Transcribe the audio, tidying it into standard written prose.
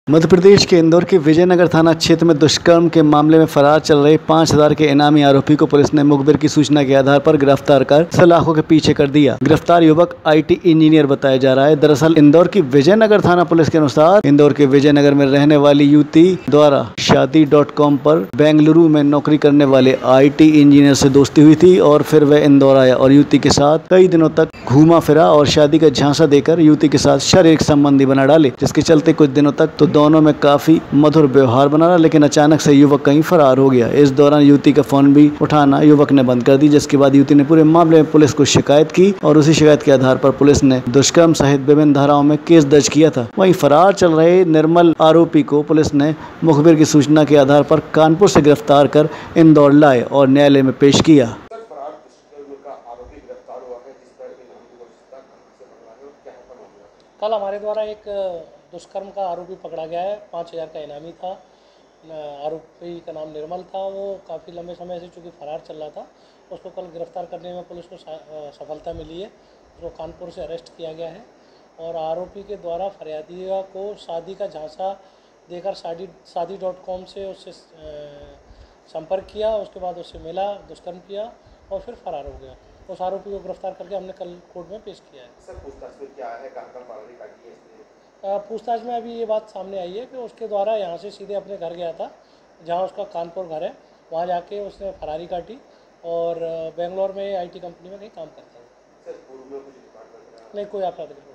मध्य प्रदेश के इंदौर के विजयनगर थाना क्षेत्र में दुष्कर्म के मामले में फरार चल रहे 5,000 के इनामी आरोपी को पुलिस ने मुखबिर की सूचना के आधार पर गिरफ्तार कर सलाखों के पीछे कर दिया। गिरफ्तार युवक आईटी इंजीनियर बताया जा रहा है। दरअसल इंदौर की विजयनगर थाना पुलिस के अनुसार इंदौर के विजयनगर में रहने वाली युवती द्वारा शादी.com पर बेंगलुरु में नौकरी करने वाले आईटी इंजीनियर से दोस्ती हुई थी और फिर वह इंदौर आया और युवती के साथ कई दिनों तक घूमा फिरा और शादी का झांसा देकर युवती के साथ शारीरिक संबंधी बना डाले, जिसके चलते कुछ दिनों तक तो दोनों में काफी मधुर व्यवहार बना रहा, लेकिन अचानक से युवक कहीं फरार हो गया। इस दौरान युवती का फोन भी उठाना युवक ने बंद कर दी, जिसके बाद युवती ने पूरे मामले में पुलिस को शिकायत की और उसी शिकायत के आधार पर पुलिस ने दुष्कर्म सहित विभिन्न धाराओं में केस दर्ज किया था। वहीं फरार चल रहे निर्मल आरोपी को पुलिस ने मुखबिर की सूचना के आधार पर कानपुर से गिरफ्तार कर इंदौर लाए और न्यायालय में पेश किया। कल हमारे द्वारा एक दुष्कर्म का आरोपी पकड़ा गया है। 5,000 का इनामी था। आरोपी का नाम निर्मल था। वो काफ़ी लंबे समय से चूँकि फरार चल रहा था, उसको कल गिरफ्तार करने में पुलिस को सफलता मिली है। उसको कानपुर से अरेस्ट किया गया है और आरोपी के द्वारा फरियादिया को शादी का झांसा देकर शादी.com से उससे संपर्क किया। उसके बाद उससे मिला, दुष्कर्म किया और फिर फरार हो गया। उस आरोपी को गिरफ्तार करके हमने कल कोर्ट में पेश किया है। सर, पूछताछ में क्या है, कहाँ फरारी काटी है? पूछताछ में अभी ये बात सामने आई है कि उसके द्वारा यहाँ से सीधे अपने घर गया था, जहाँ उसका कानपुर घर है। वहाँ जाके उसने फरारी काटी और बेंगलोर में आईटी कंपनी में कहीं काम करता है। सर, पूर्व में कुछ रिकॉर्ड वगैरह? नहीं, कोई आपराधिक